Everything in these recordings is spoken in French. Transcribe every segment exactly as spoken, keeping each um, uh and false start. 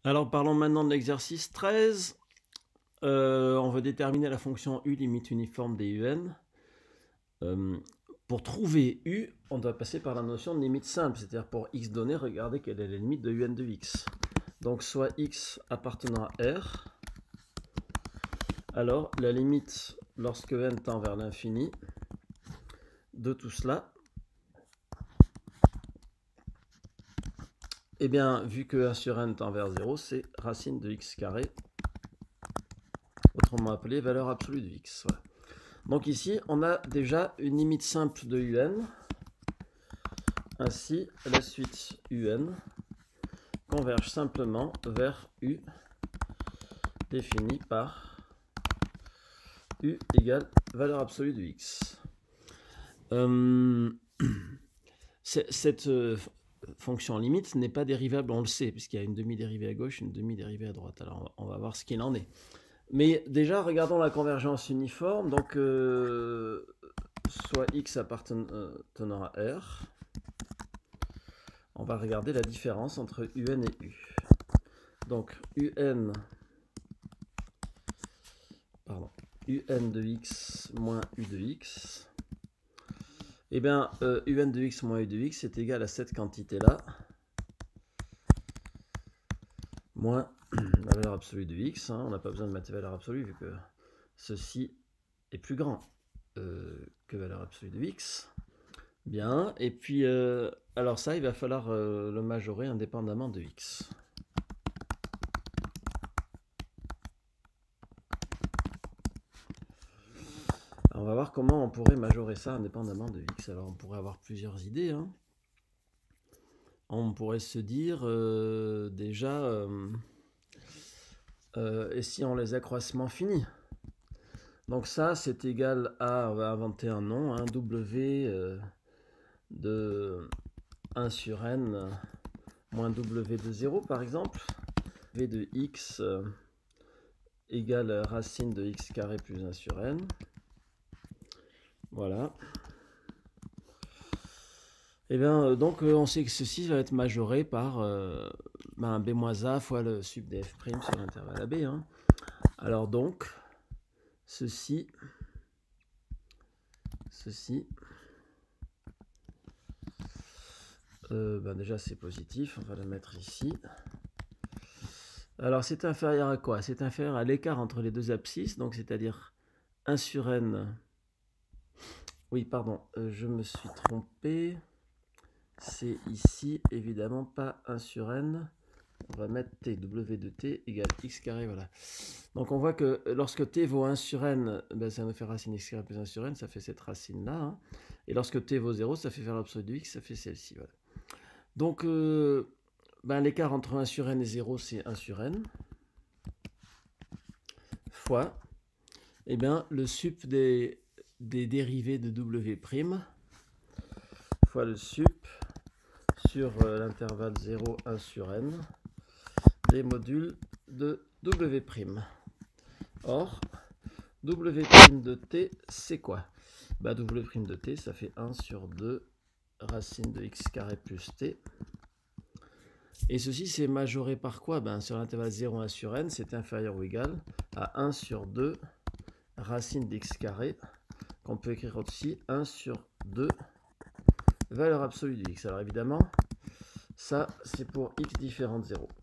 Alors parlons maintenant de l'exercice treize. Euh, on veut déterminer la fonction u limite uniforme des un. Euh, pour trouver u, on doit passer par la notion de limite simple, c'est-à-dire pour x donné, regardez quelle est la limite de un de x. Donc soit x appartenant à R, alors la limite lorsque n tend vers l'infini de tout cela, eh bien vu que un sur n tend vers zéro, c'est racine de x carré, autrement appelé valeur absolue de x. Voilà. Donc ici, on a déjà une limite simple de un. Ainsi, la suite un converge simplement vers u défini par u égale valeur absolue de x. Euh, cette euh, fonction limite n'est pas dérivable, on le sait, puisqu'il y a une demi-dérivée à gauche et une demi-dérivée à droite. Alors on va voir ce qu'il en est. Mais déjà, regardons la convergence uniforme. Donc, euh, soit x appartenant à R. On va regarder la différence entre un et u. Donc, un, pardon, un de x moins u de x. Eh bien, euh, un de x moins u de x est égal à cette quantité-là, moins la valeur absolue de x. Hein. On n'a pas besoin de mettre la valeur absolue vu que ceci est plus grand euh, que valeur absolue de x. Bien, et puis, euh, alors ça, il va falloir euh, le majorer indépendamment de x. Alors, on va voir comment on pourrait majorer ça indépendamment de x. Alors, on pourrait avoir plusieurs idées. Hein. On pourrait se dire, euh, déjà, euh, euh, et si on les accroissements finis? Donc ça, c'est égal à, on va inventer un nom, hein, w euh, de un sur n moins w de zéro, par exemple. V de x euh, égale racine de x carré plus un sur n. Voilà. Et bien, donc, on sait que ceci va être majoré par euh, ben, b moins a fois le sub df' sur l'intervalle A B. Hein. Alors donc, ceci, ceci, euh, ben déjà c'est positif, on va le mettre ici. Alors c'est inférieur à quoi? C'est inférieur à l'écart entre les deux abscisses, donc c'est-à-dire un sur n. Oui, pardon, euh, je me suis trompé. C'est ici, évidemment, pas un sur n. On va mettre t, w de t égale x carré, voilà. Donc on voit que lorsque t vaut un sur n, ben ça nous fait racine x carré plus un sur n, ça fait cette racine-là. Hein. Et lorsque t vaut zéro, ça fait valeur absolue de x, ça fait celle-ci. Voilà. Donc euh, ben l'écart entre un sur n et zéro, c'est un sur n. Fois, eh bien, le sup des, des dérivés de w', fois le sup sur euh, l'intervalle zéro, un sur n, des modules de w'. Or, w' de t, c'est quoi? Bah, w' de t, ça fait un sur deux racine de x carré plus t. Et ceci, c'est majoré par quoi? Ben, sur l'intervalle zéro, un sur n, c'est inférieur ou égal à un sur deux racine d'x carré, qu'on peut écrire aussi un sur deux valeur absolue de x. Alors évidemment, ça, c'est pour x différent de zéro.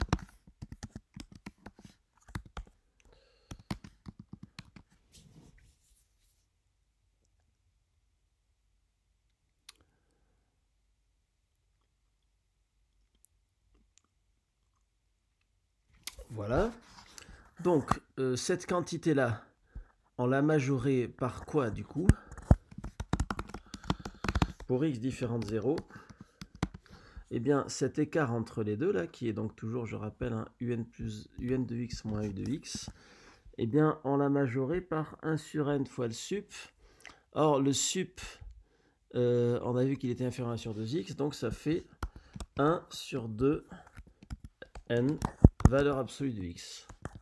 Voilà. Donc, euh, cette quantité-là, on l'a majorée par quoi, du coup? Pour x différent de zéro, eh bien, cet écart entre les deux, là, qui est donc toujours, je rappelle, un un, plus, un de x moins u de x, eh bien, on l'a majoré par un sur n fois le sup. Or, le sup, euh, on a vu qu'il était inférieur à un sur deux x, donc ça fait un sur deux n, valeur absolue de x.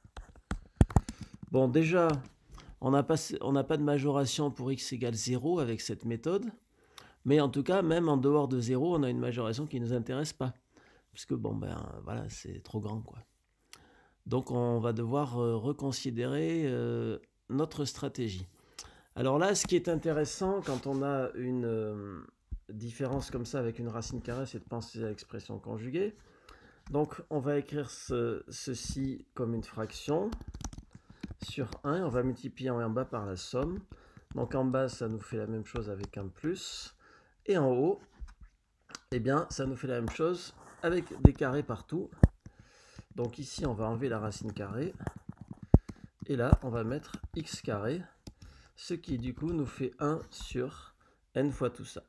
Bon, déjà, on n'a pas, on n'a pas de majoration pour x égale zéro avec cette méthode. Mais en tout cas, même en dehors de zéro, on a une majoration qui ne nous intéresse pas. parce que bon, ben voilà, c'est trop grand, quoi. Donc on va devoir euh, reconsidérer euh, notre stratégie. Alors là, ce qui est intéressant quand on a une euh, différence comme ça avec une racine carrée, c'est de penser à l'expression conjuguée. Donc on va écrire ce, ceci comme une fraction sur un, on va multiplier en haut et en bas par la somme. Donc en bas, ça nous fait la même chose avec un plus. Et en haut, eh bien, ça nous fait la même chose avec des carrés partout. Donc ici, on va enlever la racine carrée. Et là, on va mettre x carré, ce qui du coup nous fait un sur n fois tout ça.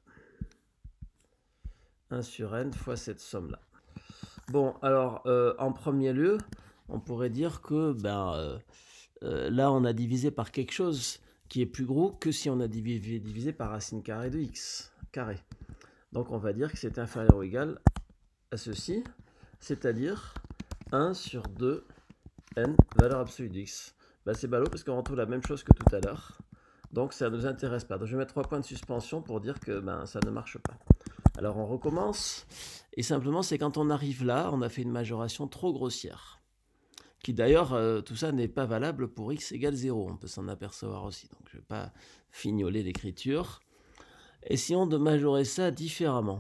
un sur n fois cette somme-là. Bon, alors, euh, en premier lieu, on pourrait dire que ben, euh, euh, là, on a divisé par quelque chose qui est plus gros que si on a divisé, divisé par racine carrée de x carré. Donc, on va dire que c'est inférieur ou égal à ceci, c'est-à-dire un sur deux n, valeur absolue de x. Ben, c'est ballot parce qu'on retrouve la même chose que tout à l'heure. Donc, ça ne nous intéresse pas. Donc, je vais mettre trois points de suspension pour dire que ben, ça ne marche pas. Alors, on recommence. Et simplement, c'est quand on arrive là, on a fait une majoration trop grossière. Qui d'ailleurs, euh, tout ça n'est pas valable pour x égale zéro. On peut s'en apercevoir aussi. Donc, je ne vais pas fignoler l'écriture. Essayons de majorer ça différemment.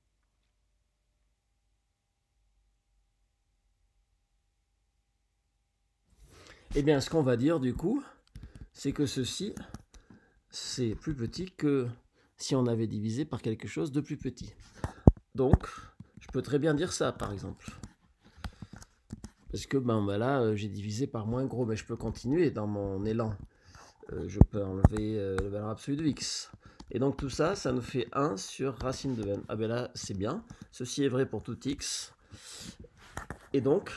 Eh bien, ce qu'on va dire du coup, c'est que ceci, c'est plus petit que si on avait divisé par quelque chose de plus petit. Donc, je peux très bien dire ça, par exemple. Parce que ben, ben là, j'ai divisé par moins gros, mais je peux continuer dans mon élan. Euh, je peux enlever euh, la valeur absolue de x. Et donc tout ça, ça nous fait un sur racine de n. Ah ben là, c'est bien. Ceci est vrai pour tout x. Et donc,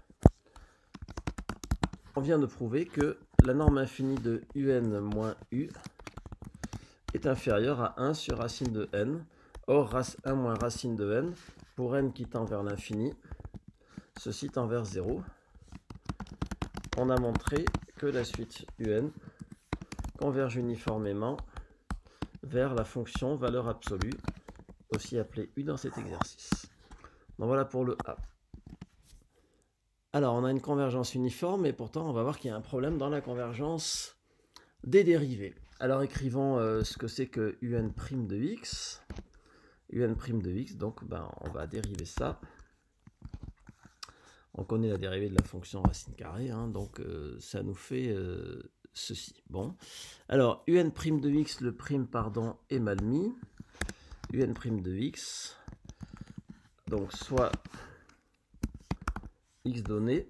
on vient de prouver que la norme infinie de un moins u est inférieure à un sur racine de n. Or, un moins racine de n, pour n qui tend vers l'infini, ceci tend vers zéro. On a montré que la suite un converge uniformément vers la fonction valeur absolue, aussi appelée u dans cet exercice. Donc voilà pour le A. Alors, on a une convergence uniforme, et pourtant, on va voir qu'il y a un problème dans la convergence des dérivées. Alors, écrivons euh, ce que c'est que un' de x. un' de x, donc ben, on va dériver ça. On connaît la dérivée de la fonction racine carrée, hein, donc euh, ça nous fait euh, ceci. Bon, alors un' de x, le prime, pardon, est mal mis. un' de x, donc soit x donné,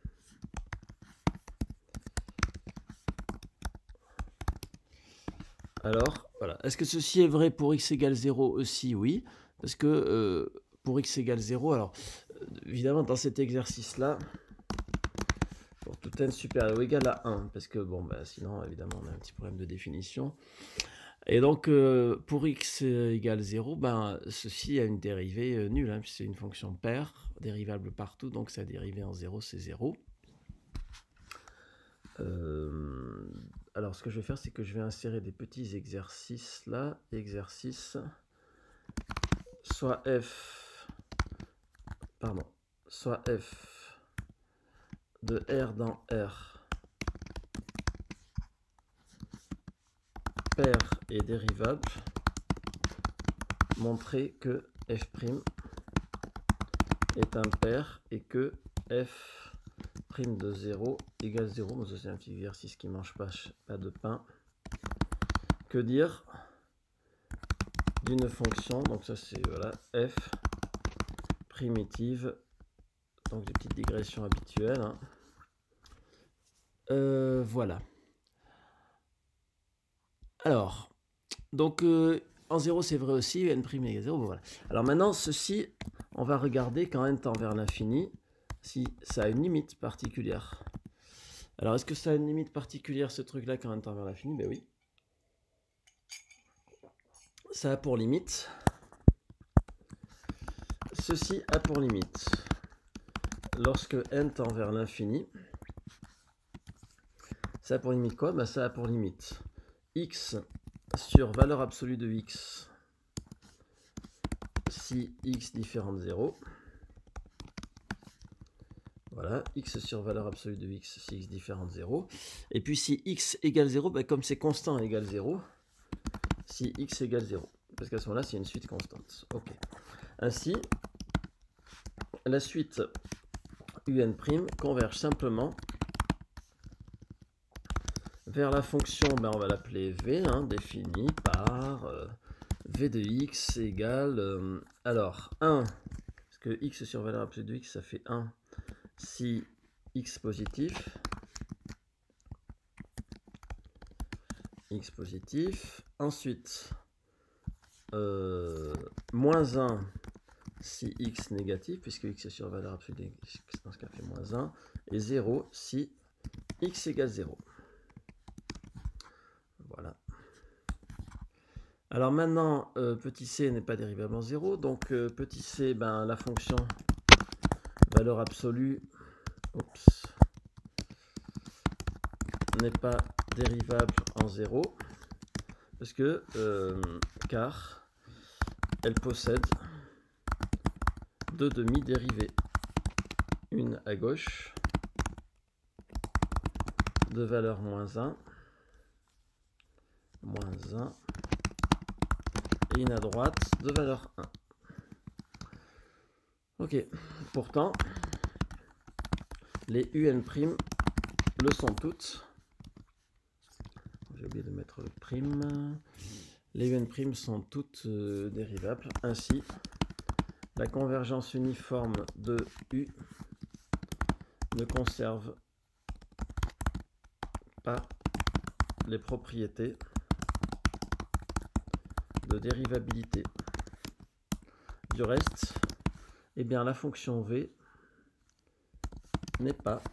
alors voilà. Est-ce que ceci est vrai pour x égale zéro aussi? Oui, parce que euh, pour x égale zéro, alors évidemment dans cet exercice-là, pour tout n supérieur ou égal à un, parce que bon, bah, sinon évidemment on a un petit problème de définition. Et donc euh, pour x égale zéro, ben, ceci a une dérivée euh, nulle, hein, puisque c'est une fonction paire, dérivable partout, donc sa dérivée en zéro c'est zéro. Euh, alors ce que je vais faire, c'est que je vais insérer des petits exercices là, exercice, soit f, pardon, soit f de R dans R, paire et dérivable, montrer que f' est impair et que f' de zéro égale zéro. Bon, ça c'est un petit exercice qui ne mange pas, pas de pain. Que dire d'une fonction, donc ça c'est voilà, f primitive, donc des petites digressions habituelles. Hein. Euh, voilà. Alors, donc euh, en zéro c'est vrai aussi, n' égale zéro, bon, voilà. Alors maintenant, ceci, on va regarder quand n tend vers l'infini, si ça a une limite particulière. Alors, est-ce que ça a une limite particulière, ce truc-là, quand n tend vers l'infini? Ben oui. Ça a pour limite. Ceci a pour limite. Lorsque n tend vers l'infini, ça a pour limite quoi? Ben, ça a pour limite x sur valeur absolue de x si x différent de zéro. Voilà, x sur valeur absolue de x si x différent de zéro. Et puis si x égale zéro, ben comme c'est constant égale zéro, si x égale zéro. Parce qu'à ce moment-là, c'est une suite constante. Ok. Ainsi, la suite un' converge simplement vers la fonction, ben on va l'appeler v, hein, définie par euh, v de x égale, euh, alors un, parce que x sur valeur absolue de x, ça fait un si x positif, x positif, ensuite euh, moins un si x négatif, puisque x sur valeur absolue de x, dans ce cas fait moins un, et zéro si x égale zéro. Voilà. Alors maintenant, euh, petit c n'est pas dérivable en zéro, donc euh, petit c, ben, la fonction valeur absolue oups, n'est pas dérivable en zéro, parce que, euh, car elle possède deux demi-dérivées, une à gauche de valeur moins un, moins un, et une à droite de valeur un. Ok, pourtant, les un' le sont toutes. J'ai oublié de mettre le prime. Les un' sont toutes euh, dérivables. Ainsi, la convergence uniforme de U ne conserve pas les propriétés de dérivabilité. Du reste, eh bien, la fonction V n'est pas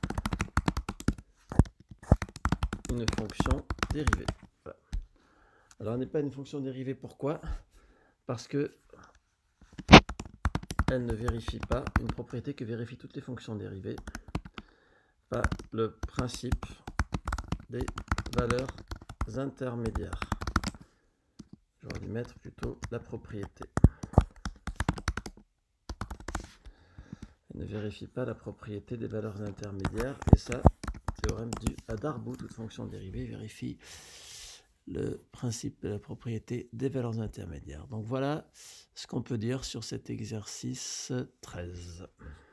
une fonction dérivée. Voilà. Alors, elle n'est pas une fonction dérivée, pourquoi? Parce que elle ne vérifie pas une propriété que vérifient toutes les fonctions dérivées, pas le principe des valeurs intermédiaires. J'aurais dû mettre plutôt la propriété. Elle ne vérifie pas la propriété des valeurs intermédiaires, et ça, théorème dû à Darboux, toute fonction dérivée vérifie le principe de la propriété des valeurs intermédiaires. Donc voilà ce qu'on peut dire sur cet exercice treize.